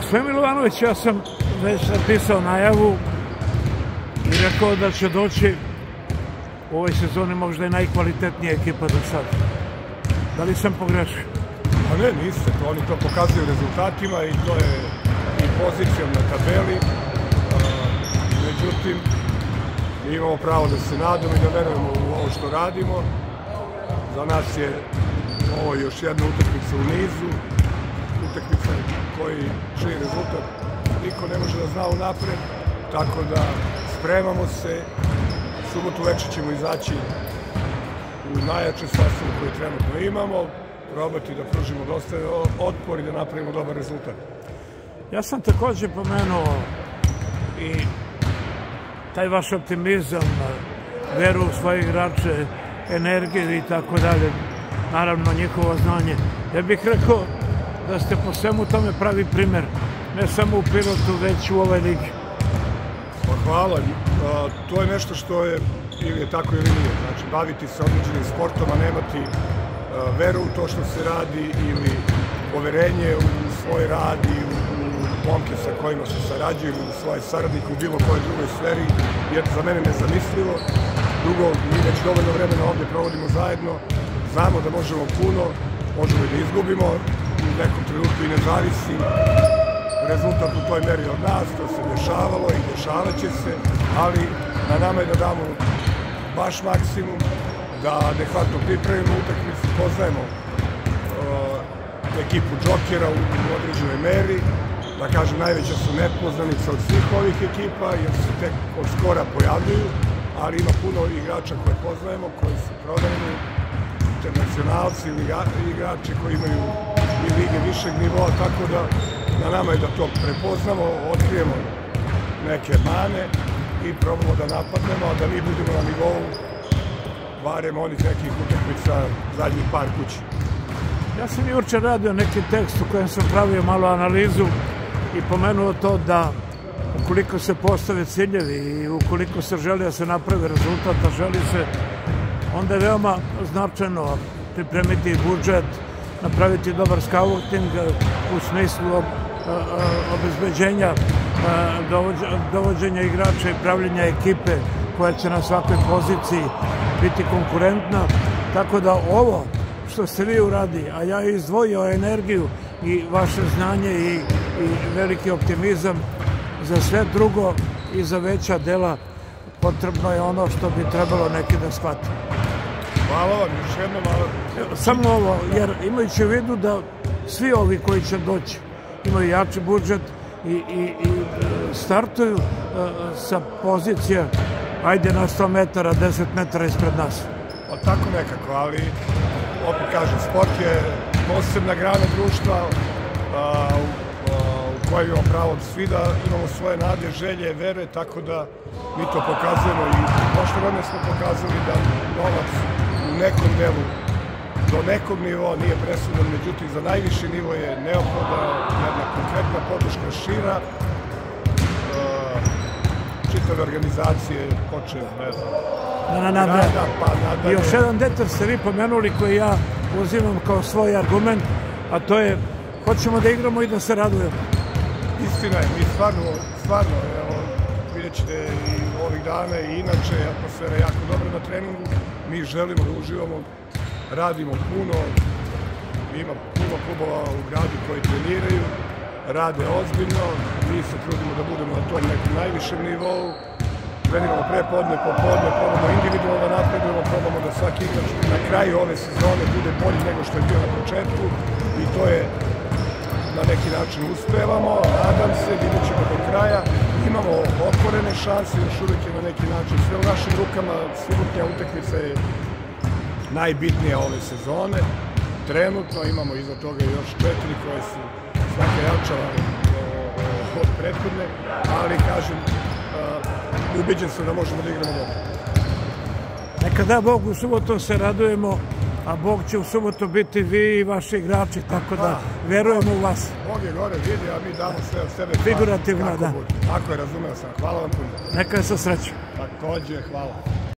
Sve Milovanović, ja sam već napisao najavu i rekao da će doći u ovoj sezoni možda i najkvalitetnija ekipa do sada. Da li sam pogrešio? Pa ne, niste. Oni to pokazuju rezultatima i to je i pozicijom na tabeli. Međutim, mi imamo pravo da se nadamo i da verujemo u ovo što radimo. Za nas je ovo još jedna utakmica u nizu. Utakmica čiji rezultat niko ne može da zna unapred. Tako da spremamo se. Subotu večer ćemo izaći u najjače sastavu koji trenutno imamo, probati da pružimo dosta otpor i da napravimo dobar rezultat. Ja sam također pomenuo i taj vaš optimizam, veru u svoje igrače, energiju i tako dalje, naravno njihovo znanje. Ja bih rekao da ste po svemu tome pravi primjer, ne samo u Pirotu, već u ovoj ligi. Pa hvala. To je nešto što je ili je tako ili nije. Znači, baviti se određenim sportom, a nemati veru u to što se radi ili poverenje u svoj rad i u momke sa kojima se sarađuju ili u svoje saradnike u bilo kojoj drugoj sferi je za mene nezamislivo. Drugo, mi već dovoljno vremena ovdje provodimo zajedno, znamo da možemo puno, možemo i da izgubimo, u nekom trenutku i ne zavisi rezultat u toj meri od nas, to se dešavalo i dešavat će se, ali na nama je da damo baš maksimum, da adekvatno pripremimo utakmicu, poznajemo ekipu Džokera u određenoj meri, da kažem najveća su nepoznanica od svih ovih ekipa jer se tek od skora pojavljuju, ali ima puno igrača koje poznajemo, koji su prodajeni, internacionalci ili igrači koji imaju i lige višeg nivoa, tako da na nama je da to prepoznamo, otkrijemo neke mane i probamo da napadnemo, a da mi budemo na nivou barem onih nekih utakmica zadnjih par kući. Ja sam jučer radio neki tekst u kojem sam pravio malo analizu i pomenuo to da ukoliko se postave ciljevi i ukoliko se želi da se napravi rezultat, a želi se, onda je veoma značajno pripremiti budžet, napraviti dobar scouting u smislu obezbeđenja, dovođenja igrača i pravljenja ekipe koja će na svakoj poziciji biti konkurentna. Tako da ovo što ste vi uradi, a ja izdvojio energiju i vaše znanje i veliki optimizam za sve drugo i za veća dela, potrebno je ono što bi trebalo neki da shvati. Hvala vam, još jednom, samo ovo, jer imajući u vidu da svi ovi koji će doći imaju jači budžet i startuju sa pozicija ajde na 100 metara, 10 metara ispred nas. Pa tako nekako, ali opet kažem, sport je posebna grana društva u kojoj imamo pravo svi da imamo svoje nade, želje, vere, tako da mi to pokazujemo i prošle godine smo pokazali da novac u nekom delu do nekog nivoa nije presudan, međutim za najviši nivo je neophodna jedna konkretna podrška šira čitave organizacije počeo, ne znam. I još jedan detalj ste vi pomenuli koji ja uzimam kao svoj argument, a to je hoćemo da igramo i da se radujemo. Istina je, mi stvarno, evo, vidjet ćete i ovih dana i inače, atmosfera je jako dobra na treningu, mi želimo da uživamo, radimo puno, ima puno klubova u gradu koji treniraju, rade ozbiljno, mi se trudimo da budemo na tom nekom najvišem nivou, treniramo prepodne, popodne, probamo individualno da napredujemo, probamo da svaki igrač na kraju ove sezone bude bolji nego što je bio na početku i to je na neki način uspevamo, nadam se, vidjet ćemo do kraja, imamo otvorene šanse, još uvijek je na neki način sve u našim rukama, sigurna utakmica je najbitnija ove sezone, trenutno imamo iza toga još 4 koje su svaka jača od prethodne, ali kažem, ubeđen sam da možemo da igramo dobro. Neka da Bog, u subotu se radujemo, a Bog će u subotu biti vi i vaši igrači, tako da verujemo u vas. Bog je gore, vidi, a mi damo sve od sebe. Figurativno, da. Tako je, razumeo sam. Hvala vam puno. Neka je sa srećom. Takođe, hvala.